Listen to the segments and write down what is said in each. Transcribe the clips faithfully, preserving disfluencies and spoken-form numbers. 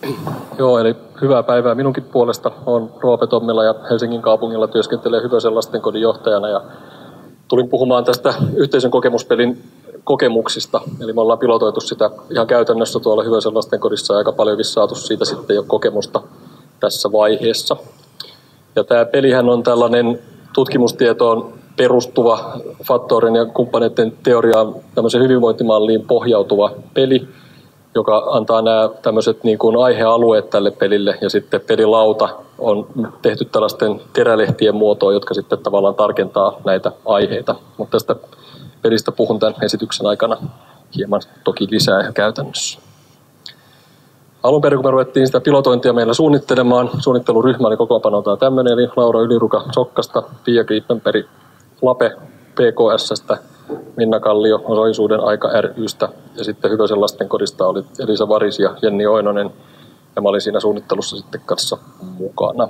Joo, eli hyvää päivää minunkin puolesta. Olen Roope Tommila ja Helsingin kaupungilla työskentelee Hyvösen lastenkodin johtajana. Ja tulin puhumaan tästä yhteisön kokemuspelin kokemuksista. Eli me ollaan pilotoitu sitä ihan käytännössä tuolla Hyvösen lastenkodissa ja aika paljonkin saatu siitä sitten jo kokemusta tässä vaiheessa. Ja tämä pelihän on tällainen tutkimustietoon perustuva Fattorin ja kumppaneiden teoriaan tämmöisen hyvinvointimalliin pohjautuva peli, joka antaa nämä tämmöiset niin kuin aihealueet tälle pelille, ja sitten pelilauta on tehty tällaisten terälehtien muotoon, jotka sitten tavallaan tarkentaa näitä aiheita. Mutta tästä pelistä puhun tämän esityksen aikana hieman toki lisää ihan käytännössä. Alun perin, kun me ruvettiin sitä pilotointia meillä suunnittelemaan, suunnitteluryhmä oli kokoonpanoltaan tämmöinen, eli Laura Yliruka Sokkasta, Pia Gripenberg Lape P K S:stä, Minna Kallio Osallisuuden aika ry:stä ja sitten Hyvösen lastenkodista oli Elisa Varis ja Jenni Oinonen, ja mä olin siinä suunnittelussa sitten kanssa mukana.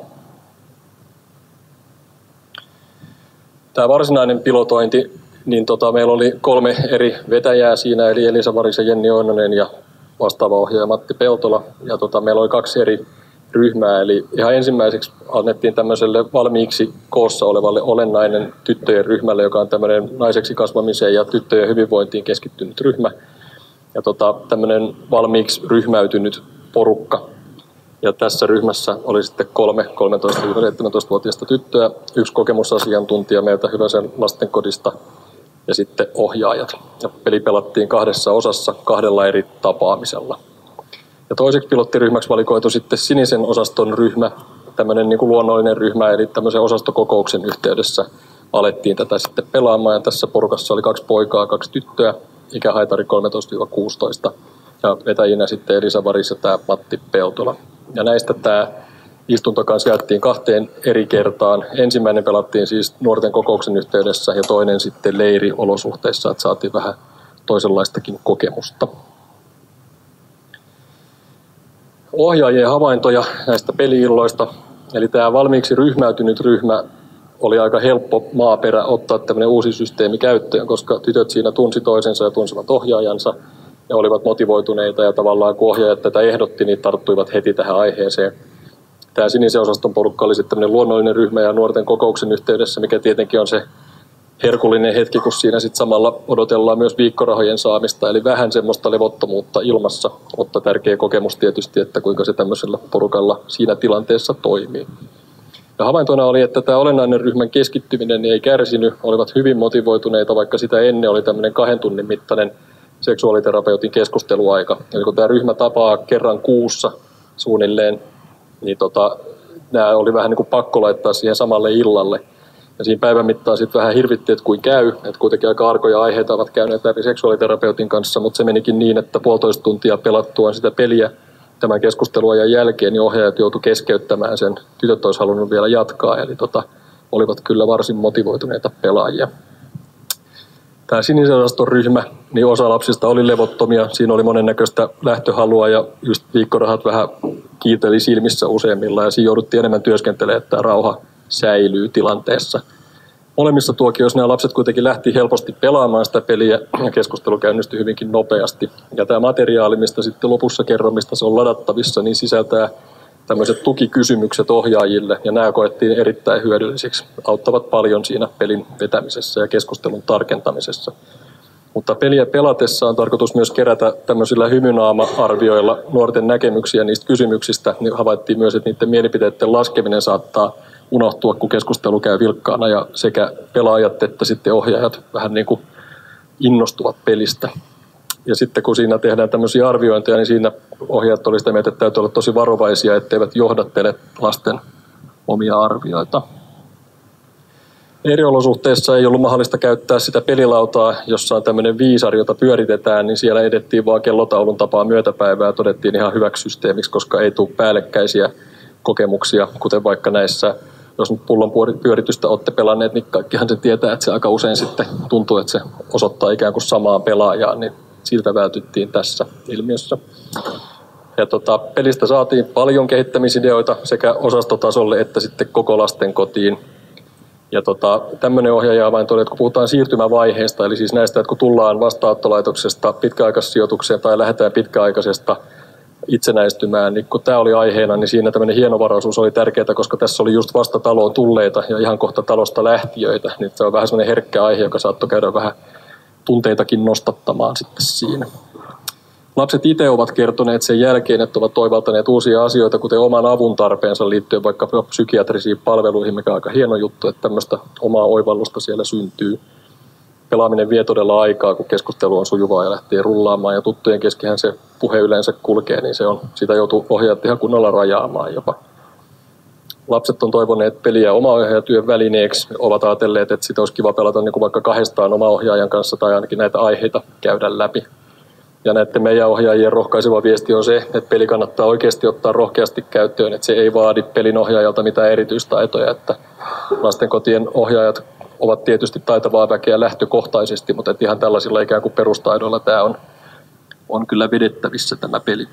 Tämä varsinainen pilotointi, niin tota, meillä oli kolme eri vetäjää siinä, eli Elisa Varis ja Jenni Oinonen ja vastaava ohjaaja Matti Peltola, ja tota, meillä oli kaksi eri ryhmää, eli ihan ensimmäiseksi annettiin tämmöiselle valmiiksi koossa olevalle olennainen tyttöjen ryhmälle, joka on tämmöinen naiseksi kasvamiseen ja tyttöjen hyvinvointiin keskittynyt ryhmä, ja tota, tämmöinen valmiiksi ryhmäytynyt porukka. Ja tässä ryhmässä oli sitten kolme kolmetoista–seitsemäntoista-vuotiaista tyttöä, yksi kokemusasiantuntija meiltä Hyvösen lastenkodista ja sitten ohjaajat. Ja peli pelattiin kahdessa osassa kahdella eri tapaamisella. Ja toiseksi pilottiryhmäksi valikoitu sitten sinisen osaston ryhmä, tämmöinen niin kuin luonnollinen ryhmä, eli tämmöisen osastokokouksen yhteydessä alettiin tätä sitten pelaamaan. Ja tässä porukassa oli kaksi poikaa, kaksi tyttöä, ikähaitari kolmetoista–kuusitoista, ja vetäjinä sitten Elisa Varis ja tämä Matti Peltola. Ja näistä tämä istunto kanssa jaettiin kahteen eri kertaan. Ensimmäinen pelattiin siis nuorten kokouksen yhteydessä ja toinen sitten leiriolosuhteissa, että saatiin vähän toisenlaistakin kokemusta. Ohjaajien havaintoja näistä peli-illoista. Eli tämä valmiiksi ryhmäytynyt ryhmä oli aika helppo maaperä ottaa tämmöinen uusi systeemi käyttöön, koska tytöt siinä tunsi toisensa ja tunsivat ohjaajansa ja olivat motivoituneita, ja tavallaan kun ohjaajat tätä ehdotti, niin tarttuivat heti tähän aiheeseen. Tämä sinisen osaston porukka oli sitten tämmöinen luonnollinen ryhmä ja nuorten kokouksen yhteydessä, mikä tietenkin on se herkullinen hetki, kun siinä sitten samalla odotellaan myös viikkorahojen saamista, eli vähän semmoista levottomuutta ilmassa, mutta tärkeä kokemus tietysti, että kuinka se tämmöisellä porukalla siinä tilanteessa toimii. Ja havaintona oli, että tämä olennainen ryhmän keskittyminen ei kärsinyt, olivat hyvin motivoituneita, vaikka sitä ennen oli tämmöinen kahden tunnin mittainen seksuaaliterapeutin keskusteluaika. Eli kun tämä ryhmä tapaa kerran kuussa suunnilleen, niin tota, nämä oli vähän niin kuin pakko laittaa siihen samalle illalle. Ja siinä päivän mittaan sitten vähän hirvitti, että kuin käy, että kuitenkin aika arkoja aiheita ovat käyneet läpi seksuaaliterapeutin kanssa, mutta se menikin niin, että puolitoista tuntia pelattuaan sitä peliä tämän keskusteluajan jälkeen, niin ohjaajat joutui keskeyttämään sen. Tytöt olisi halunnut vielä jatkaa, eli tota, olivat kyllä varsin motivoituneita pelaajia. Tämä sinisen osaston ryhmä, niin osa lapsista oli levottomia, siinä oli monennäköistä lähtöhalua ja just viikkorahat vähän kiiteli silmissä useimmilla, ja siinä jouduttiin enemmän työskentelemään, että rauha säilyy tilanteessa. Molemmissa tuokioissa nämä lapset kuitenkin lähti helposti pelaamaan sitä peliä ja keskustelu käynnistyi hyvinkin nopeasti. Ja tämä materiaali, mistä sitten lopussa kerron, mistä se on ladattavissa, niin sisältää tämmöiset tukikysymykset ohjaajille, ja nämä koettiin erittäin hyödyllisiksi. Auttavat paljon siinä pelin vetämisessä ja keskustelun tarkentamisessa. Mutta peliä pelatessa on tarkoitus myös kerätä tämmöisillä hymynaama-arvioilla nuorten näkemyksiä niistä kysymyksistä. Niin havaittiin myös, että niiden mielipiteiden laskeminen saattaa unohtua, kun keskustelu käy vilkkaana, ja sekä pelaajat että sitten ohjaajat vähän niin kuin innostuvat pelistä. Ja sitten kun siinä tehdään tämmöisiä arviointeja, niin siinä ohjaajat oli sitä mieltä, että täytyy olla tosi varovaisia, etteivät johdattele lasten omia arvioita. Eri olosuhteissa ei ollut mahdollista käyttää sitä pelilautaa, jossa on tämmöinen viisari, jota pyöritetään, niin siellä edettiin vaan kellotaulun tapaa myötäpäivää, todettiin ihan hyväksi systeemiksi, koska ei tule päällekkäisiä kokemuksia, kuten vaikka näissä, jos nyt pullon pyöritystä olette pelanneet, niin kaikkihan se tietää, että se aika usein sitten tuntuu, että se osoittaa ikään kuin samaa pelaajaa, niin siltä vältyttiin tässä ilmiössä. Ja tota, pelistä saatiin paljon kehittämisideoita sekä osastotasolle että sitten koko lastenkotiin. Ja tota, tämmöinen ohjaaja vain todella, että kun puhutaan siirtymävaiheesta, eli siis näistä, että kun tullaan vastaanottolaitoksesta pitkäaikaissijoitukseen tai lähdetään pitkäaikaisesta itsenäistymään, niin kun tämä oli aiheena, niin siinä tämmöinen hienovaraisuus oli tärkeää, koska tässä oli just vasta taloon tulleita ja ihan kohta talosta lähtiöitä, niin se on vähän semmoinen herkkä aihe, joka saattoi käydä vähän tunteitakin nostattamaan sitten siinä. Lapset itse ovat kertoneet sen jälkeen, että ovat toivaltaneet uusia asioita, kuten oman avun tarpeensa liittyen vaikka psykiatrisiin palveluihin, mikä on aika hieno juttu, että tämmöistä omaa oivallusta siellä syntyy. Pelaaminen vie todella aikaa, kun keskustelu on sujuvaa ja lähtee rullaamaan ja tuttujen keskenhän se puhe yleensä kulkee, niin se on, sitä joutuu ohjaajat ihan kunnolla rajaamaan jopa. Lapset on toivoneet peliä omaohjaajatyön välineeksi, ovat ajatelleet, että sitä olisi kiva pelata niin kuin vaikka kahdestaan omaohjaajan kanssa tai ainakin näitä aiheita käydä läpi. Ja näiden meidän ohjaajien rohkaiseva viesti on se, että peli kannattaa oikeasti ottaa rohkeasti käyttöön, että se ei vaadi pelin ohjaajalta mitään erityistaitoja, että lastenkotien ohjaajat ovat tietysti taitavaa väkeä lähtökohtaisesti, mutta että ihan tällaisilla ikään kuin perustaidoilla tämä on, on kyllä vedettävissä tämä peli.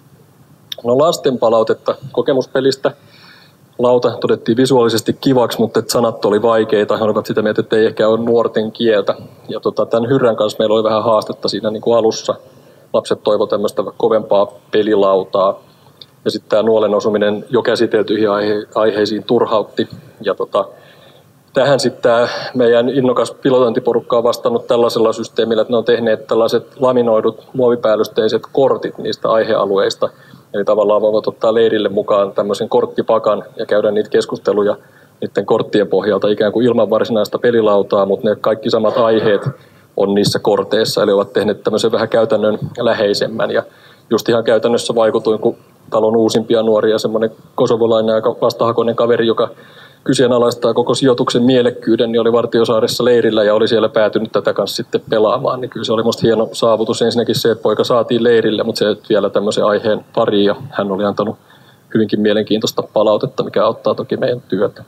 No lasten palautetta kokemuspelistä. Lauta todettiin visuaalisesti kivaksi, mutta että sanat oli vaikeita. He olivat sitä mieltä, että ei ehkä ole nuorten kieltä. Ja tota, tämän Hyrrän kanssa meillä oli vähän haastetta siinä niin kuin alussa. Lapset toivoivat tämmöistä kovempaa pelilautaa. Ja sitten tämä nuolen osuminen jo käsiteltyihin aihe- aiheisiin turhautti. Ja tota, tähän sitten tämä meidän innokas pilotointiporukka on vastannut tällaisella systeemillä, että ne on tehneet tällaiset laminoidut muovipäällysteiset kortit niistä aihealueista. Eli tavallaan voivat ottaa leirille mukaan tämmöisen korttipakan ja käydä niitä keskusteluja niiden korttien pohjalta ikään kuin ilman varsinaista pelilautaa, mutta ne kaikki samat aiheet on niissä korteissa, eli ovat tehneet tämmöisen vähän käytännön läheisemmän. Ja just ihan käytännössä vaikutuin, kun talon uusimpia nuoria, semmoinen kosovolainen aika vastahakoinen kaveri, joka kyseenalaistaa koko sijoituksen mielekkyyden, niin oli Vartiosaaressa leirillä ja oli siellä päätynyt tätä kanssa sitten pelaamaan. Niin kyllä se oli musta hieno saavutus. Ensinnäkin se, että poika saatiin leirille, mutta se vielä tämmöisen aiheen pariin ja hän oli antanut hyvinkin mielenkiintoista palautetta, mikä auttaa toki meidän työtä.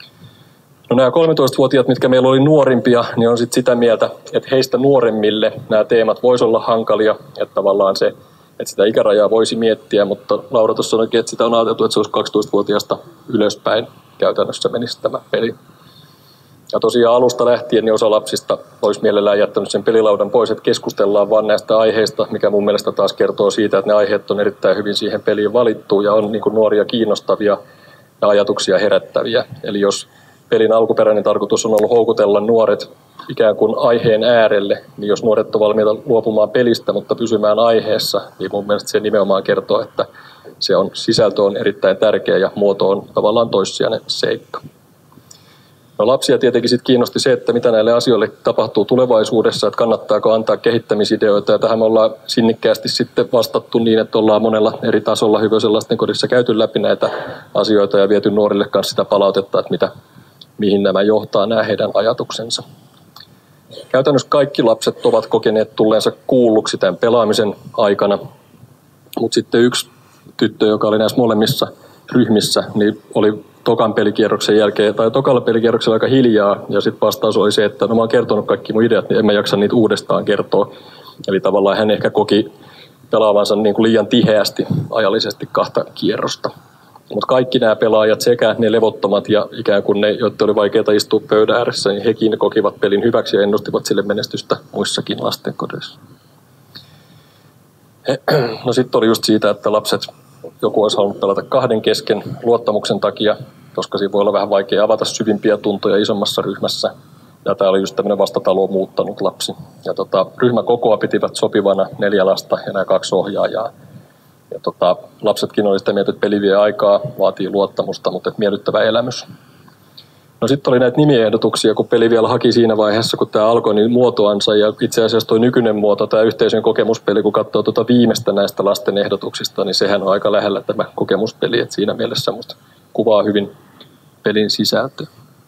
No nämä kolmetoistavuotiaat, mitkä meillä oli nuorimpia, niin on sitten sitä mieltä, että heistä nuoremmille nämä teemat voisi olla hankalia, että tavallaan se, että sitä ikärajaa voisi miettiä, mutta Laura tuossa sanoikin, että sitä on ajateltu, että se olisi kaksitoistavuotiaasta ylöspäin käytännössä menisi tämä peli. Ja tosiaan alusta lähtien niin osa lapsista olisi mielellään jättänyt sen pelilaudan pois, että keskustellaan vaan näistä aiheista, mikä mun mielestä taas kertoo siitä, että ne aiheet on erittäin hyvin siihen peliin valittu ja on niin kuin nuoria kiinnostavia ja ajatuksia herättäviä. Eli jos pelin alkuperäinen tarkoitus on ollut houkutella nuoret ikään kuin aiheen äärelle, niin jos nuoret on valmiita luopumaan pelistä, mutta pysymään aiheessa, niin mun mielestä se nimenomaan kertoo, että se on, sisältö on erittäin tärkeä ja muoto on tavallaan toissijainen seikka. No lapsia tietenkin sit kiinnosti se, että mitä näille asioille tapahtuu tulevaisuudessa, että kannattaako antaa kehittämisideoita. Ja tähän me ollaan sinnikkäästi sitten vastattu niin, että ollaan monella eri tasolla Hyvösen lastenkodissa käyty läpi näitä asioita ja viety nuorille kanssa sitä palautetta, että mitä, mihin nämä johtaa nämä heidän ajatuksensa. Käytännössä kaikki lapset ovat kokeneet tulleensa kuulluksi tämän pelaamisen aikana, mutta sitten yksi tyttö, joka oli näissä molemmissa ryhmissä, niin oli tokan pelikierroksen jälkeen, tai tokalla pelikierroksella aika hiljaa, ja sitten vastaus oli se, että no mä oon kertonut kaikki mun ideat, niin en mä jaksa niitä uudestaan kertoa. Eli tavallaan hän ehkä koki pelaavansa niin kuin liian tiheästi ajallisesti kahta kierrosta. Mutta kaikki nämä pelaajat, sekä ne levottomat ja ikään kuin ne, joiden oli vaikeaa istua pöydän ääressä, niin hekin kokivat pelin hyväksi ja ennustivat sille menestystä muissakin lastenkodeissa. No sitten oli just siitä, että lapset, joku olisi halunnut pelata kahden kesken luottamuksen takia, koska siinä voi olla vähän vaikea avata syvimpiä tuntoja isommassa ryhmässä. Ja tämä oli just tämmöinen vastataloon muuttanut lapsi. Ja tota, ryhmäkokoa pitivät sopivana, neljä lasta ja nämä kaksi ohjaajaa. Ja tota, lapsetkin oli sitä mieltä, että peli vie aikaa, vaatii luottamusta, mutta miellyttävä elämys. No sitten oli näitä nimiehdotuksia, kun peli vielä haki siinä vaiheessa, kun tämä alkoi, niin muotoansa. Ja itse asiassa tuo nykyinen muoto, tämä yhteisön kokemuspeli, kun katsoo tuota viimeistä näistä lasten ehdotuksista, niin sehän on aika lähellä tämä kokemuspeli. Että siinä mielessä musta kuvaa hyvin pelin sisältöä.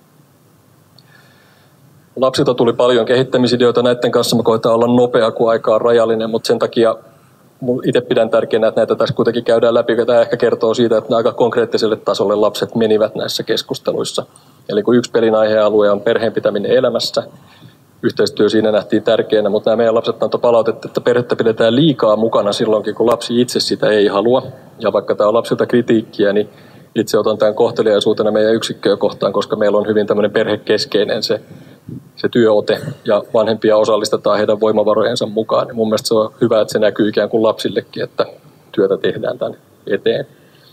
Lapsilta tuli paljon kehittämisideoita näiden kanssa. Me koetaan olla nopea, kun aika on rajallinen, mutta sen takia itse pidän tärkeänä, että näitä tässä kuitenkin käydään läpi. Tämä ehkä kertoo siitä, että aika konkreettiselle tasolle lapset menivät näissä keskusteluissa. Eli kun yksi pelin aihealue on perheen pitäminen elämässä, yhteistyö siinä nähtiin tärkeänä, mutta nämä meidän lapset antoi palautetta, että perhettä pidetään liikaa mukana silloinkin, kun lapsi itse sitä ei halua. Ja vaikka tämä on lapsilta kritiikkiä, niin itse otan tämän kohteliaisuutena meidän yksikköä kohtaan, koska meillä on hyvin tämmöinen perhekeskeinen se, se työote ja vanhempia osallistetaan heidän voimavarojensa mukaan. Ja mun mielestä se on hyvä, että se näkyy ikään kuin lapsillekin, että työtä tehdään tämän eteen.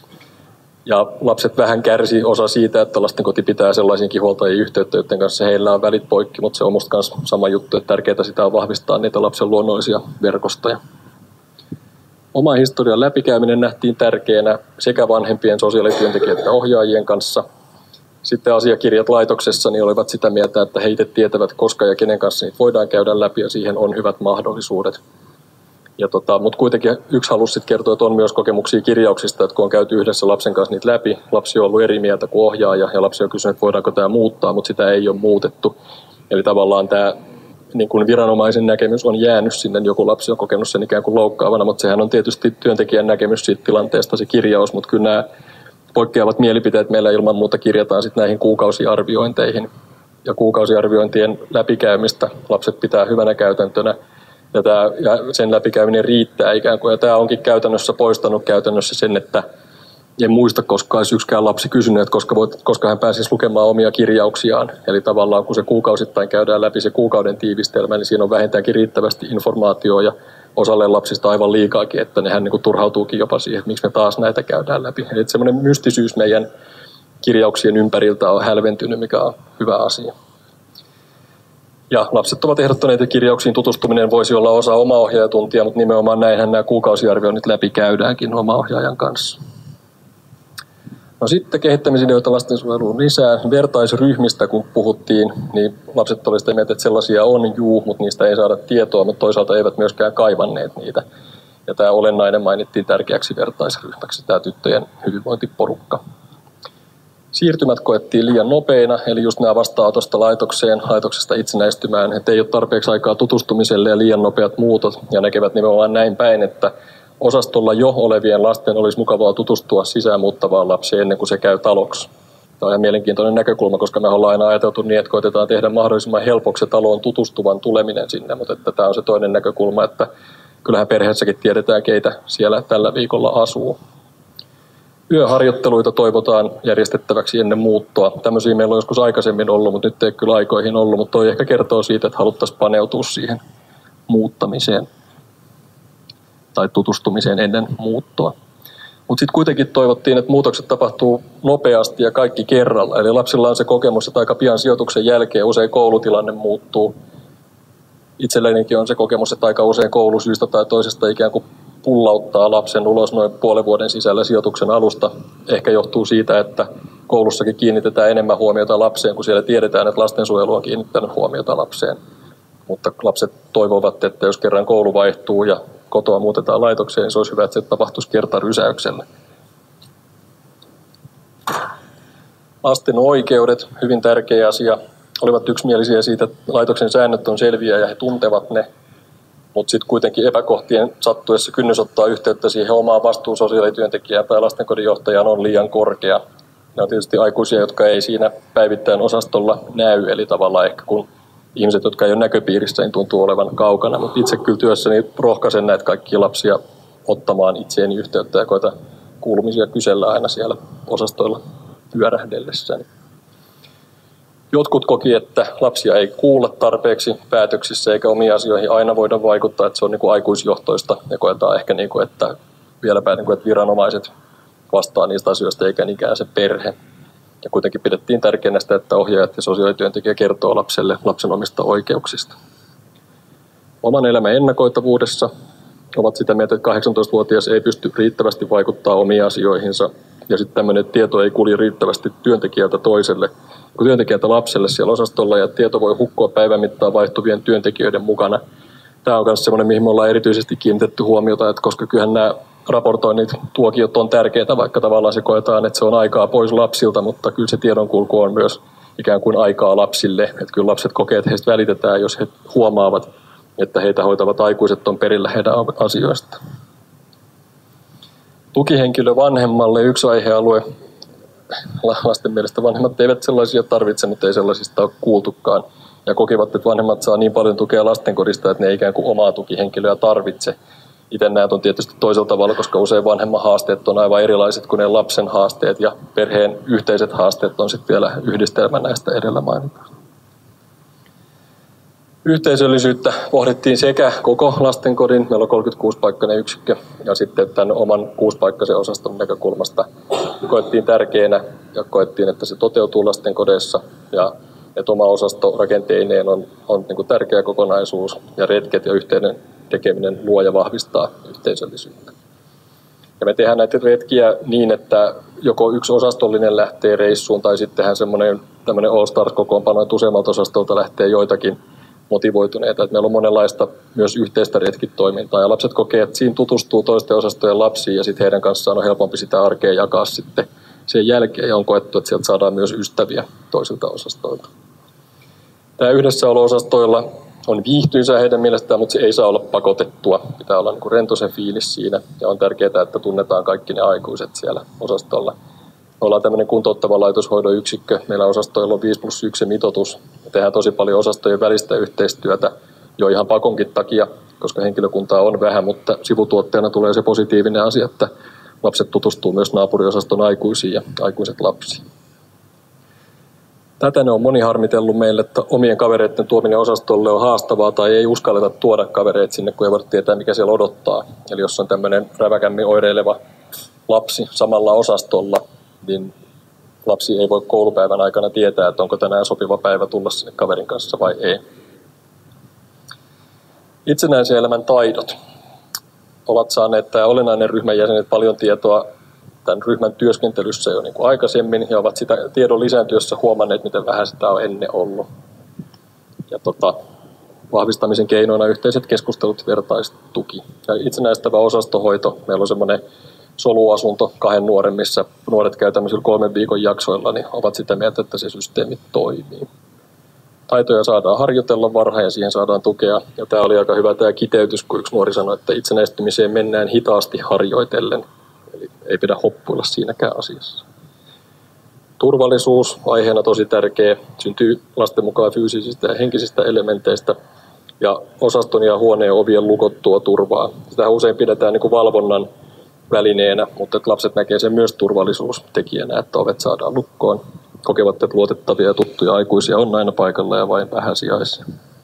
Ja lapset vähän kärsi osa siitä, että lastenkoti pitää sellaisiinkin huoltajien yhteyttä, joiden kanssa heillä on välit poikki, mutta se on musta myös sama juttu, että tärkeää sitä on vahvistaa niitä lapsen luonnollisia verkostoja. Oma historian läpikäyminen nähtiin tärkeänä sekä vanhempien sosiaalityöntekijöiden että ohjaajien kanssa. Sitten asiakirjat laitoksessa niin olivat sitä mieltä, että he itse tietävät, koska ja kenen kanssa niitä voidaan käydä läpi ja siihen on hyvät mahdollisuudet. Ja tota, mutta kuitenkin yksi halusi sitten kertoa, että on myös kokemuksia kirjauksista, että kun on käyty yhdessä lapsen kanssa niitä läpi, lapsi on ollut eri mieltä kuin ohjaaja ja lapsi on kysynyt, että voidaanko tämä muuttaa, mutta sitä ei ole muutettu. Eli tavallaan tämä niin kuin viranomaisen näkemys on jäänyt sinne, joku lapsi on kokenut sen ikään kuin loukkaavana, mutta sehän on tietysti työntekijän näkemys siitä tilanteesta se kirjaus, mutta kyllä nämä poikkeavat mielipiteet meillä ilman muuta kirjataan sitten näihin kuukausiarviointeihin. Ja kuukausiarviointien läpikäymistä lapset pitää hyvänä käytäntönä. Ja, tämä, ja sen läpikäyminen riittää ikään kuin. Ja tämä onkin käytännössä poistanut käytännössä sen, että en muista koskaan olisi yksikään lapsi kysynyt, että koska, voit, koska hän pääsisi lukemaan omia kirjauksiaan. Eli tavallaan kun se kuukausittain käydään läpi se kuukauden tiivistelmä, niin siinä on vähintäänkin riittävästi informaatiota ja osalle lapsista aivan liikaakin, että nehän niin kuin turhautuukin jopa siihen, että miksi me taas näitä käydään läpi. Eli semmoinen mystisyys meidän kirjauksien ympäriltä on hälventynyt, mikä on hyvä asia. Ja lapset ovat ehdottaneet, että kirjauksiin tutustuminen voisi olla osa omaohjaajatuntia, mutta nimenomaan näinhän nämä kuukausiarvioinnit läpi käydäänkin omaohjaajan kanssa. No sitten kehittämisideoita lastensuojeluun lisää. Vertaisryhmistä kun puhuttiin, niin lapset olivat sitä mieltä, että sellaisia on juu, mutta niistä ei saada tietoa, mutta toisaalta eivät myöskään kaivanneet niitä. Ja tämä olennainen mainittiin tärkeäksi vertaisryhmäksi, tämä tyttöjen hyvinvointiporukka. Siirtymät koettiin liian nopeina, eli just nämä vastaanotosta laitokseen, laitoksesta itsenäistymään, että ei ole tarpeeksi aikaa tutustumiselle ja liian nopeat muutot, ja näkevät nimenomaan näin päin, että osastolla jo olevien lasten olisi mukavaa tutustua sisään muuttavaan lapseen ennen kuin se käy taloksi. Tämä on ihan mielenkiintoinen näkökulma, koska me ollaan aina ajateltu niin, että koitetaan tehdä mahdollisimman helpoksi taloon tutustuvan tuleminen sinne, mutta että tämä on se toinen näkökulma, että kyllähän perheessäkin tiedetään, keitä siellä tällä viikolla asuu. Yöharjoitteluita toivotaan järjestettäväksi ennen muuttoa. Tämmöisiä meillä on joskus aikaisemmin ollut, mutta nyt ei kyllä aikoihin ollut, mutta toi ehkä kertoo siitä, että haluttaisiin paneutua siihen muuttamiseen tai tutustumiseen ennen muuttoa. Mutta sitten kuitenkin toivottiin, että muutokset tapahtuu nopeasti ja kaikki kerralla. Eli lapsilla on se kokemus, että aika pian sijoituksen jälkeen usein koulutilanne muuttuu. Itsellenikin on se kokemus, että aika usein koulu syystä tai toisesta ikään kuin pullauttaa lapsen ulos noin puolen vuoden sisällä sijoituksen alusta. Ehkä johtuu siitä, että koulussakin kiinnitetään enemmän huomiota lapseen, kun siellä tiedetään, että lastensuojelu on kiinnittänyt huomiota lapseen. Mutta lapset toivovat, että jos kerran koulu vaihtuu ja kotoa muutetaan laitokseen, niin se olisi hyvä, että se tapahtuisi kertarysäyksellä. Lasten oikeudet, hyvin tärkeä asia. Olivat yksimielisiä siitä, että laitoksen säännöt on selviä ja he tuntevat ne. Mutta sitten kuitenkin epäkohtien sattuessa kynnys ottaa yhteyttä siihen omaan vastuusosiaalityöntekijään tai lastenkodin johtajaan on liian korkea. Ne on tietysti aikuisia, jotka ei siinä päivittäin osastolla näy, eli tavallaan ehkä kun ihmiset, jotka ei ole näköpiirissä, niin tuntuu olevan kaukana. Mutta itse kyllä työssäni rohkaisen näitä kaikkia lapsia ottamaan itseeni yhteyttä ja koita kuulumisia kysellä aina siellä osastoilla pyörähdellessäni. Jotkut koki, että lapsia ei kuulla tarpeeksi päätöksissä eikä omiin asioihin aina voida vaikuttaa, että se on niin kuin aikuisjohtoista ja koetaan ehkä, niin kuin, että vieläpä niin kuin, että viranomaiset vastaa niistä asioista eikä niinkään se perhe. Ja kuitenkin pidettiin tärkeänä sitä, että ohjaajat ja sosiaalityöntekijä kertoo lapselle lapsen omista oikeuksista. Oman elämän ennakoitavuudessa ovat sitä mieltä, että kahdeksantoistavuotias ei pysty riittävästi vaikuttaa omiin asioihinsa ja sitten tämmöinen tieto ei kulje riittävästi työntekijältä toiselle. Kun työntekijältä lapselle siellä osastolla ja tieto voi hukkua päivän mittaan vaihtuvien työntekijöiden mukana. Tämä on myös semmoinen, mihin me ollaan erityisesti kiinnitetty huomiota, että koska kyllähän nämä raportoinnit, tuokiot on tärkeitä, vaikka tavallaan se koetaan, että se on aikaa pois lapsilta, mutta kyllä se tiedonkulku on myös ikään kuin aikaa lapsille. Että kyllä lapset kokee, että heistä välitetään, jos he huomaavat, että heitä hoitavat aikuiset on perillä heidän asioista. Tukihenkilö vanhemmalle, yksi aihealue. Lasten mielestä vanhemmat eivät sellaisia tarvitse, mutta ei sellaisista ole kuultukaan. Ja kokivat, että vanhemmat saa niin paljon tukea lastenkodista, että ne ei ikään kuin omaa tukihenkilöä tarvitse. Itse näet on tietysti toisella tavalla, koska usein vanhemman haasteet on aivan erilaiset kuin ne lapsen haasteet. Ja perheen yhteiset haasteet on sitten vielä yhdistelmä näistä edellä mainituista. Yhteisöllisyyttä pohdittiin sekä koko lastenkodin, meillä on kolmekymmentäkuusi-paikkainen yksikkö, ja sitten tämän oman kuusipaikkaisen osaston näkökulmasta koettiin tärkeänä ja koettiin, että se toteutuu lastenkodeissa ja että oma osasto rakenteineen on, on niin kuin tärkeä kokonaisuus ja retket ja yhteinen tekeminen luo ja vahvistaa yhteisöllisyyttä. Ja me tehdään näitä retkiä niin, että joko yksi osastollinen lähtee reissuun tai sitten tehdään semmoinen tämmöinen All Stars-kokoonpano, että useammalta osastolta lähtee joitakin motivoituneita. Että meillä on monenlaista myös yhteistä retkitoimintaa ja lapset kokee, että siinä tutustuu toisten osastojen lapsiin ja sitten heidän kanssaan on helpompi sitä arkea jakaa sitten sen jälkeen ja on koettu, että sieltä saadaan myös ystäviä toisilta osastoilta. Tämä yhdessäolo-osastoilla on viihtyisää heidän mielestään, mutta se ei saa olla pakotettua. Pitää olla niin kuin rento se fiilis siinä ja on tärkeää, että tunnetaan kaikki ne aikuiset siellä osastolla. Me ollaan tämmöinen kuntouttava laitoshoidon yksikkö. Meillä osastoilla on viisi plus yksi mitoitus. Me tehdään tosi paljon osastojen välistä yhteistyötä jo ihan pakonkin takia, koska henkilökuntaa on vähän, mutta sivutuotteena tulee se positiivinen asia, että lapset tutustuu myös naapuriosaston aikuisiin ja aikuiset lapsiin. Tätä ne on moni harmitellut meille, että omien kavereiden tuominen osastolle on haastavaa tai ei uskalleta tuoda kavereita sinne, kun ei voida tietää, mikä siellä odottaa. Eli jos on tämmöinen räväkämmin oireileva lapsi samalla osastolla, niin lapsi ei voi koulupäivän aikana tietää, että onko tänään sopiva päivä tulla sinne kaverin kanssa vai ei. Itsenäisen elämän taidot ovat saaneet tämä olennainen ryhmän jäsenet paljon tietoa tämän ryhmän työskentelyssä jo niin kuin aikaisemmin ja ovat sitä tiedon lisääntyessä huomanneet, miten vähän sitä on ennen ollut. Ja tota, vahvistamisen keinoina yhteiset keskustelut, vertaistuki. Ja itsenäistävä osastohoito, meillä on semmoinen soluasunto kahden nuoren, missä nuoret käy tämmöisillä kolmen viikon jaksoilla, niin ovat sitä mieltä, että se systeemi toimii. Taitoja saadaan harjoitella varhain ja siihen saadaan tukea. Ja tämä oli aika hyvä tämä kiteytys, kun yksi nuori sanoi, että itsenäistymiseen mennään hitaasti harjoitellen. Eli ei pidä hoppuilla siinäkään asiassa. Turvallisuus, aiheena tosi tärkeä, syntyy lasten mukaan fyysisistä ja henkisistä elementeistä. Ja osaston ja huoneen ovien lukottua turvaa. Sitä usein pidetään niin kuin valvonnan välineenä, mutta lapset näkee sen myös turvallisuustekijänä, että ovet saadaan lukkoon. Kokevat, että luotettavia ja tuttuja aikuisia on aina paikalla ja vain vähäsijaisia.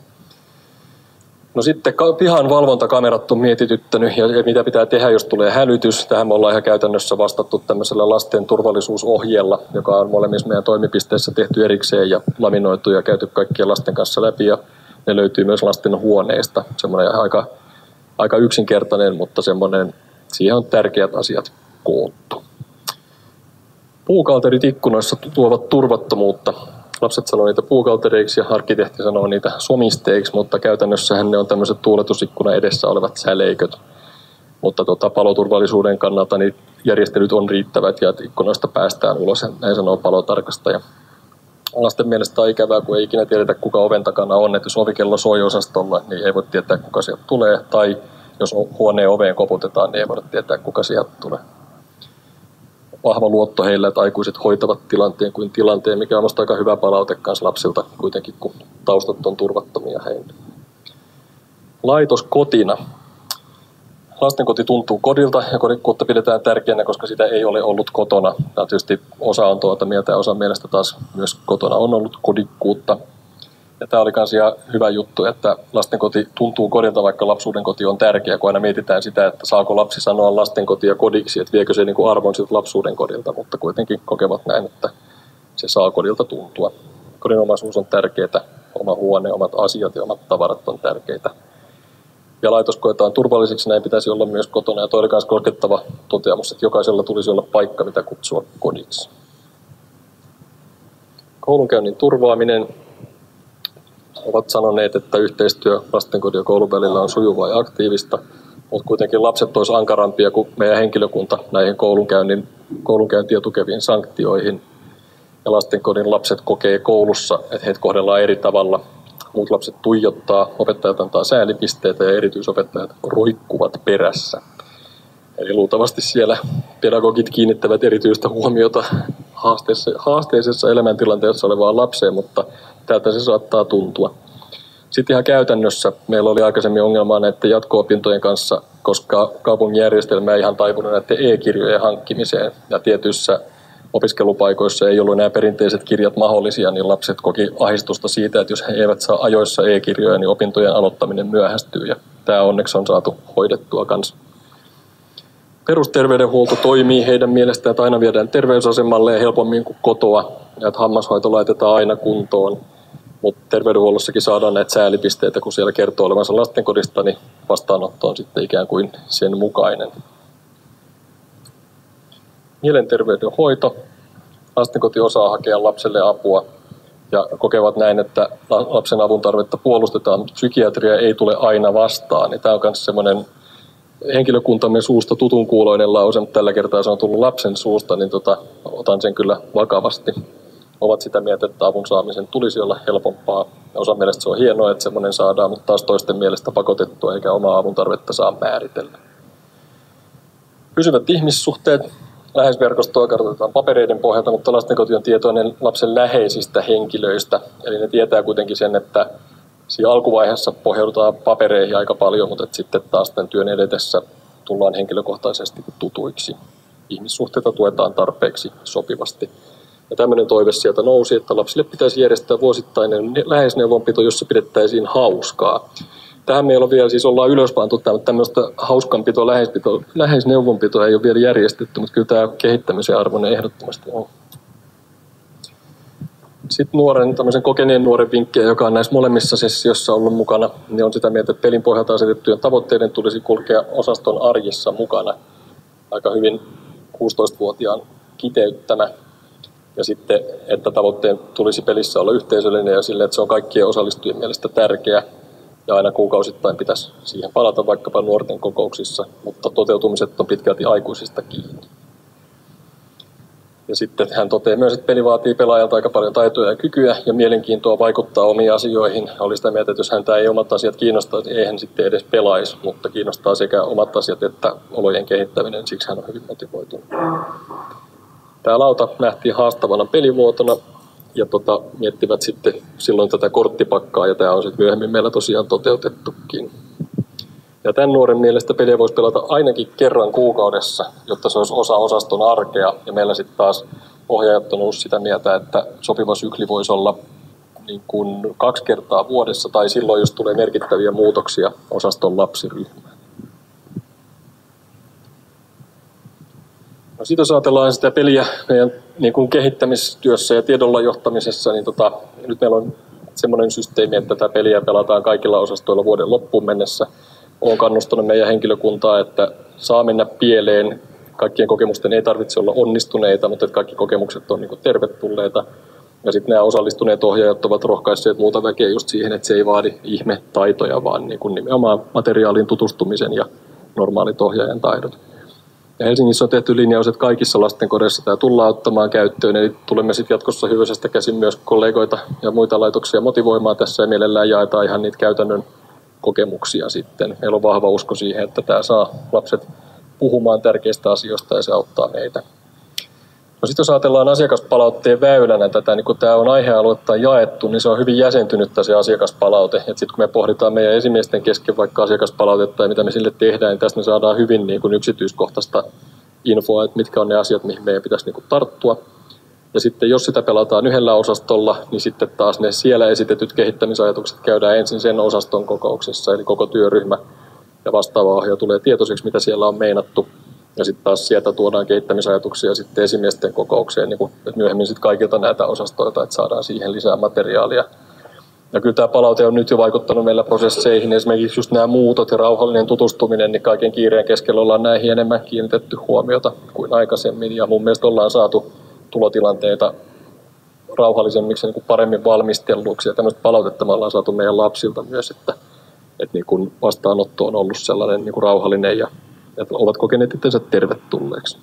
No sitten pihan valvontakamerat on mietityttänyt ja mitä pitää tehdä, jos tulee hälytys. Tähän me ollaan ihan käytännössä vastattu tämmöisellä lasten turvallisuusohjeella, joka on molemmissa meidän toimipisteissä tehty erikseen ja laminoitu ja käyty kaikkien lasten kanssa läpi. Ja ne löytyy myös lasten huoneista. Semmoinen aika, aika yksinkertainen, mutta semmoinen, siihen on tärkeät asiat koottu. Puukalterit ikkunoissa tuovat turvattomuutta. Lapset sanoo niitä puukaltereiksi ja arkkitehti sanoo niitä somisteiksi, mutta käytännössähän ne on tämmöiset tuuletusikkunan edessä olevat säleiköt. Mutta tota, paloturvallisuuden kannalta niin järjestelyt on riittävät ja ikkunoista päästään ulos, näin sanoo palotarkastaja. Lasten mielestä on ikävää, kun ei ikinä tiedetä, kuka oven takana on. Että jos ovikello soi osastolla, niin ei voi tietää, kuka sieltä tulee. Tai jos huoneen oveen koputetaan, niin ei voida tietää, kuka sieltä tulee. Vahva luotto heillä, että aikuiset hoitavat tilanteen kuin tilanteen, mikä on minusta aika hyvä palaute kanssa lapsilta kuitenkin, kun taustat on turvattomia heille. Laitos kotina. Lastenkoti tuntuu kodilta ja kodikkuutta pidetään tärkeänä, koska sitä ei ole ollut kotona. Tämä tietysti osa on tuota mieltä ja osa mielestä taas myös kotona on ollut kodikkuutta. Ja tämä oli myös ihan hyvä juttu, että lastenkoti tuntuu kodilta, vaikka lapsuuden koti on tärkeä, kun aina mietitään sitä, että saako lapsi sanoa lastenkotia kodiksi, että viekö se niin kuin arvon siltä lapsuuden kodilta, mutta kuitenkin kokevat näin, että se saa kodilta tuntua. Kodinomaisuus on tärkeää, oma huone, omat asiat ja omat tavarat on tärkeitä. Ja laitos koetaan turvalliseksi, näin pitäisi olla myös kotona. Ja toi oli myös koskettava toteamus, että jokaisella tulisi olla paikka, mitä kutsua kodiksi. Koulunkäynnin turvaaminen. Ovat sanoneet, että yhteistyö lastenkodin ja koulun välillä on sujuvaa ja aktiivista, mutta kuitenkin lapset olisivat ankarampia kuin meidän henkilökunta näihin koulunkäynnin, koulunkäyntiä tukeviin sanktioihin. Ja lastenkodin lapset kokee koulussa, että heitä kohdellaan eri tavalla. Muut lapset tuijottaa, opettajat antaa säälipisteitä ja erityisopettajat roikkuvat perässä. Eli luultavasti siellä pedagogit kiinnittävät erityistä huomiota haasteisessa elämäntilanteessa olevaan lapseen, mutta tältä se saattaa tuntua. Sitten ihan käytännössä meillä oli aikaisemmin ongelmaa näiden jatko-opintojen kanssa, koska kaupungin järjestelmä ei ihan taipunut näiden e-kirjojen hankkimiseen. Ja tietyissä opiskelupaikoissa ei ollut nämä perinteiset kirjat mahdollisia, niin lapset koki ahdistusta siitä, että jos he eivät saa ajoissa e-kirjoja, niin opintojen aloittaminen myöhästyy. Ja tämä onneksi on saatu hoidettua kanssa. Perusterveydenhuolto toimii heidän mielestään, että aina viedään terveysasemalle ja helpommin kuin kotoa, ja että hammashoito laitetaan aina kuntoon. Mutta terveydenhuollossakin saadaan näitä säälipisteitä, kun siellä kertoo olevansa lastenkodista, niin vastaanotto on sitten ikään kuin sen mukainen. Mielenterveydenhoito. Lastenkoti osaa hakea lapselle apua ja kokevat näin, että lapsen avun tarvetta puolustetaan, mutta psykiatria ei tule aina vastaan. Niin tämä on myös semmoinen henkilökuntamme suusta tutun kuuloinen lause, mutta tällä kertaa se on tullut lapsen suusta, niin tota, otan sen kyllä vakavasti. Ovat sitä mieltä, että avun saamisen tulisi olla helpompaa. Osa mielestä se on hienoa, että semmoinen saadaan, mutta taas toisten mielestä pakotettua eikä omaa avun tarvetta saa määritellä. Pysyvät ihmissuhteet. Läheisverkostoa kartoitetaan papereiden pohjalta, mutta lastenkoti on tietoinen lapsen läheisistä henkilöistä. Eli ne tietää kuitenkin sen, että siinä alkuvaiheessa pohjaudutaan papereihin aika paljon, mutta sitten taas tämän työn edetessä tullaan henkilökohtaisesti tutuiksi. Ihmissuhteita tuetaan tarpeeksi sopivasti. Ja tämmöinen toive sieltä nousi, että lapsille pitäisi järjestää vuosittainen läheisneuvonpito, jossa pidettäisiin hauskaa. Tähän meillä on vielä, siis ollaan ylöspantu tämmöistä hauskanpitoa, läheispito, läheisneuvonpitoa ei ole vielä järjestetty, mutta kyllä tämä kehittämisen arvoinen ehdottomasti on. Sitten nuoren, tämmöisen kokeneen nuoren vinkkejä, joka on näissä molemmissa sessioissa ollut mukana, niin on sitä mieltä, että pelin pohjalta asetettujen tavoitteiden tulisi kulkea osaston arjessa mukana. Aika hyvin kuusitoistavuotiaan kiteyttämä. Ja sitten, että tavoitteen tulisi pelissä olla yhteisöllinen ja sille, että se on kaikkien osallistujien mielestä tärkeä. Ja aina kuukausittain pitäisi siihen palata vaikkapa nuorten kokouksissa, mutta toteutumiset on pitkälti aikuisista kiinni. Ja sitten hän toteaa myös, että peli vaatii pelaajalta aika paljon taitoja ja kykyä ja mielenkiintoa vaikuttaa omiin asioihin. Oli sitä mieltä, että jos häntä ei omat asiat kiinnostaa, niin ei hän sitten edes pelaisi, mutta kiinnostaa sekä omat asiat että olojen kehittäminen, siksi hän on hyvin motivoitunut. Tämä lauta nähtiin haastavana pelimuotona ja tota, miettivät sitten silloin tätä korttipakkaa ja tämä on sitten myöhemmin meillä tosiaan toteutettukin. Ja tämän nuoren mielestä peliä voisi pelata ainakin kerran kuukaudessa, jotta se olisi osa osaston arkea. Ja meillä sitten taas ohjaajat on ollut sitä mieltä, että sopiva sykli voisi olla niin kuin kaksi kertaa vuodessa tai silloin, jos tulee merkittäviä muutoksia osaston lapsiryhmään. No, sitten jos ajatellaan sitä peliä meidän niin kuin kehittämistyössä ja tiedolla johtamisessa, niin tota, nyt meillä on semmoinen systeemi, että tätä peliä pelataan kaikilla osastoilla vuoden loppuun mennessä. Olen kannustanut meidän henkilökuntaa, että saa mennä pieleen. Kaikkien kokemusten ei tarvitse olla onnistuneita, mutta että kaikki kokemukset on niin kuin tervetulleita. Ja sitten nämä osallistuneet ohjaajat ovat rohkaisseet muuta väkeä just siihen, että se ei vaadi ihme-taitoja, vaan niin kuin nimenomaan materiaalin tutustumisen ja normaalit ohjaajan taidot. Ja Helsingissä on tehty linjaus, että kaikissa lastenkodeissa tämä tullaan ottamaan käyttöön, eli tulemme sitten jatkossa hyvästä käsin myös kollegoita ja muita laitoksia motivoimaan tässä ja mielellään jaetaan ihan niitä käytännön kokemuksia sitten. Meillä on vahva usko siihen, että tämä saa lapset puhumaan tärkeistä asioista ja se auttaa meitä. No sitten jos ajatellaan asiakaspalautteen väylänä tätä, niin kun tämä on aihealuetta jaettu, niin se on hyvin jäsentynyttä se asiakaspalaute. Sitten kun me pohditaan meidän esimiesten kesken vaikka asiakaspalautetta ja mitä me sille tehdään, niin tästä me saadaan hyvin niin kuin yksityiskohtaista infoa, että mitkä on ne asiat, mihin meidän pitäisi niin kuin tarttua. Ja sitten jos sitä pelataan yhdellä osastolla, niin sitten taas ne siellä esitetyt kehittämisajatukset käydään ensin sen osaston kokouksessa, eli koko työryhmä ja vastaava ohjaaja tulee tietoiseksi, mitä siellä on meinattu. Ja sitten taas sieltä tuodaan kehittämisajatuksia sitten esimiesten kokoukseen, niin kuin myöhemmin sitten kaikilta näitä osastoilta, että saadaan siihen lisää materiaalia. Ja kyllä tämä palaute on nyt jo vaikuttanut meillä prosesseihin, esimerkiksi just nämä muutot ja rauhallinen tutustuminen, niin kaiken kiireen keskellä ollaan näihin enemmän kiinnitetty huomiota kuin aikaisemmin. Ja mun mielestä ollaan saatu tulotilanteita rauhallisemmiksi ja niin kuin paremmin valmistelluksi. Ja tämmöistä palautetta me ollaan saatu meidän lapsilta myös, että, että niin kuin vastaanotto on ollut sellainen niin kuin rauhallinen ja ja ovat kokeneet itsensä tervetulleeksi.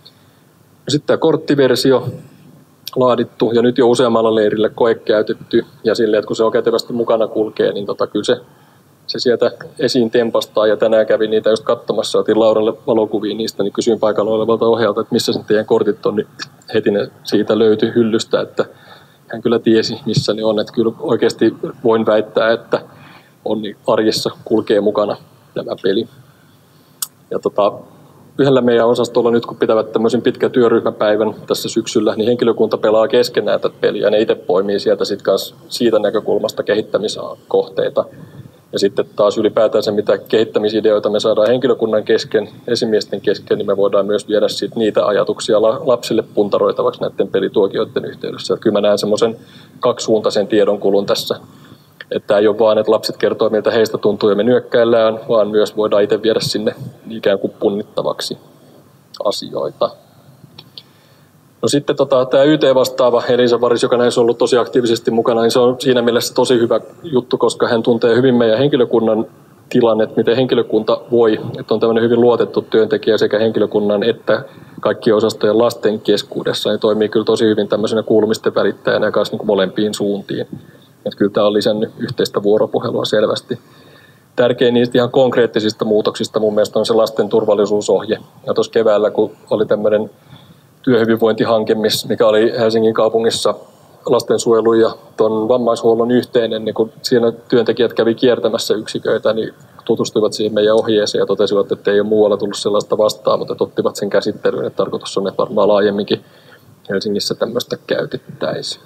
Sitten tämä korttiversio laadittu ja nyt jo useammalla leirillä koe käytetty ja silleen, että kun se on kätevästi mukana kulkee, niin tota, kyllä se, se sieltä esiin tempastaa ja tänään kävin niitä just katsomassa, otin Lauralle valokuvia niistä, niin kysyin paikalla olevalta ohjaajalta, että missä sen teidän kortit on, niin heti ne siitä löytyi hyllystä, että hän kyllä tiesi missä ne on, että kyllä oikeasti voin väittää, että on niin arjessa kulkee mukana tämä peli. Ja tota, yhdellä meidän osastolla nyt, kun pitävät tämmöisen pitkän työryhmäpäivän tässä syksyllä, niin henkilökunta pelaa keskenään tätä peliä ja ne itse poimii sieltä sit kans siitä näkökulmasta kehittämiskohteita. Ja sitten taas ylipäätään se, mitä kehittämisideoita me saadaan henkilökunnan kesken, esimiesten kesken, niin me voidaan myös viedä sit niitä ajatuksia lapsille puntaroitavaksi näiden pelituokioiden yhteydessä. Että kyllä mä näen semmoisen kaksisuuntaisen tiedonkulun tässä. Että ei ole vaan, että lapset kertoo, miltä heistä tuntuu ja me nyökkäillään, vaan myös voidaan itse viedä sinne ikään kuin punnittavaksi asioita. No sitten tota, tämä Y T-vastaava Elisa Varis, joka näissä on ollut tosi aktiivisesti mukana, niin se on siinä mielessä tosi hyvä juttu, koska hän tuntee hyvin meidän henkilökunnan tilanne, miten henkilökunta voi. Että on tämmöinen hyvin luotettu työntekijä sekä henkilökunnan että kaikkien osastojen lasten keskuudessa. Ja toimii kyllä tosi hyvin tämmöisenä kuulumisten välittäjänä ja kanssa niin kuin molempiin suuntiin. Että kyllä tämä on lisännyt yhteistä vuoropuhelua selvästi. Tärkein niistä ihan konkreettisista muutoksista mun mielestä on se lasten turvallisuusohje. Ja tuossa keväällä, kun oli tämmöinen työhyvinvointihanke, mikä oli Helsingin kaupungissa lastensuojelun ja tuon vammaishuollon yhteinen, niin kun siinä työntekijät kävi kiertämässä yksiköitä, niin tutustuivat siihen meidän ohjeeseen ja totesivat, että ei ole muualla tullut sellaista vastaan, mutta ottivat sen käsittelyyn, että tarkoitus on, että varmaan laajemminkin Helsingissä tämmöistä käytettäisiin.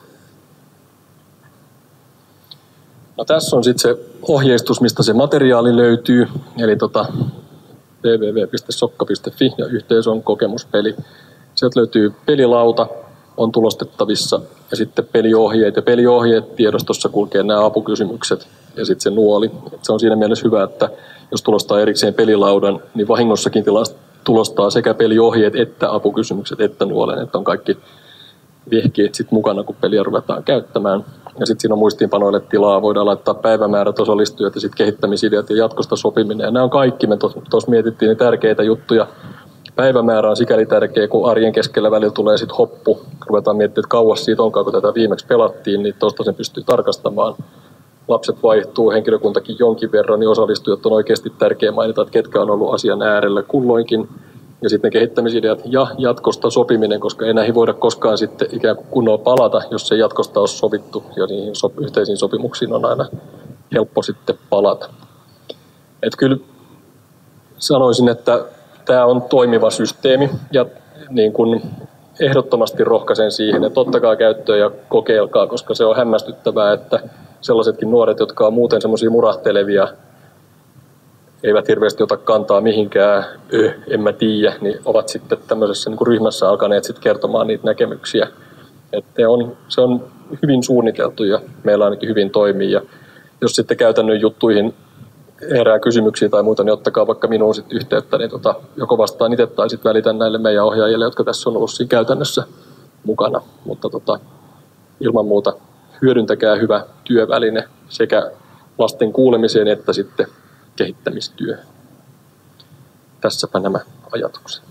No, tässä on sitten se ohjeistus, mistä se materiaali löytyy, eli tota, double-u double-u double-u piste sokka piste fi ja yhteys on kokemuspeli. Sieltä löytyy pelilauta, on tulostettavissa, ja sitten peliohjeet. Ja peliohjeet tiedostossa kulkee nämä apukysymykset ja sitten se nuoli. Et se on siinä mielessä hyvä, että jos tulostaa erikseen pelilaudan, niin vahingossakin tulostaa sekä peliohjeet että apukysymykset että nuolen, että on kaikki vehkeet sit mukana, kun peliä ruvetaan käyttämään. Ja sitten siinä on muistiinpanoille tilaa, voidaan laittaa päivämäärät, osallistujat ja sitten kehittämisideat ja jatkosta sopiminen. Ja nämä on kaikki, me tuossa mietittiin niin tärkeitä juttuja. Päivämäärä on sikäli tärkeä, kun arjen keskellä välillä tulee sitten hoppu. Ruvetaan miettimään, että kauas siitä onkaan, kun tätä viimeksi pelattiin, niin tuosta sen pystyy tarkastamaan. Lapset vaihtuu, henkilökuntakin jonkin verran, niin osallistujat on oikeasti tärkeä mainita, että ketkä on ollut asian äärellä kulloinkin. Ja sitten ne kehittämisideat ja jatkosta sopiminen, koska ei näihin voida koskaan sitten ikään kuin kunnolla palata, jos se jatkosta on sovittu. Ja niihin sop- yhteisiin sopimuksiin on aina helppo sitten palata. Et kyllä sanoisin, että tämä on toimiva systeemi ja niin kun ehdottomasti rohkaisen siihen, että ottakaa käyttöön ja kokeilkaa, koska se on hämmästyttävää, että sellaisetkin nuoret, jotka on muuten semmoisia murahtelevia, eivät hirveästi ota kantaa mihinkään, öh, en mä tiedä, niin ovat sitten tämmöisessä niin kuin ryhmässä alkaneet sitten kertomaan niitä näkemyksiä. Että on, se on hyvin suunniteltu ja meillä ainakin hyvin toimii. Ja jos sitten käytännön juttuihin herää kysymyksiä tai muuta, niin ottakaa vaikka minuun sitten yhteyttä, niin tota, joko vastaan itse tai sitten välitän näille meidän ohjaajille, jotka tässä on ollut siinä käytännössä mukana. Mutta tota, ilman muuta hyödyntäkää hyvä työväline sekä lasten kuulemiseen että sitten kehittämistyö. Tässäpä nämä ajatukset.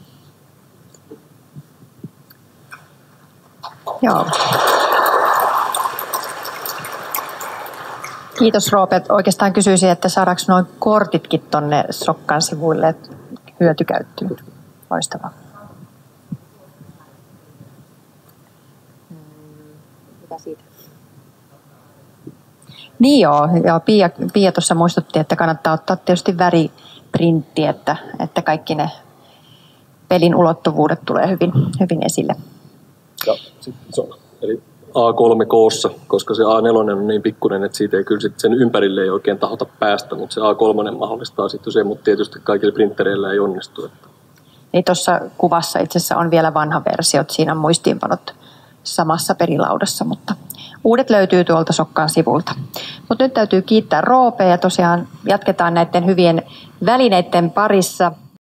Joo. Kiitos Roope. Oikeastaan kysyisin, että saadaanko noin kortitkin tuonne Sokkan sivuille hyötykäyttöön? Loistavaa. Mitä siitä? Niin joo, joo Pia, Pia tuossa muistutti, että kannattaa ottaa tietysti väriprintti, että, että kaikki ne pelin ulottuvuudet tulee hyvin, hyvin esille. Ja sitten se on, eli A kolme koossa, koska se A neljä on niin pikkuinen, että siitä ei kyllä sit sen ympärille ei oikein tahota päästä, mutta se A kolme mahdollistaa sitten se, mutta tietysti kaikilla printtereillä ei onnistu. Niin tuossa kuvassa itse asiassa on vielä vanha versio, että siinä on muistiinpanot samassa pelilaudassa, mutta uudet löytyy tuolta Sokkan sivulta. Mutta nyt täytyy kiittää Roopea ja tosiaan jatketaan näiden hyvien välineiden parissa.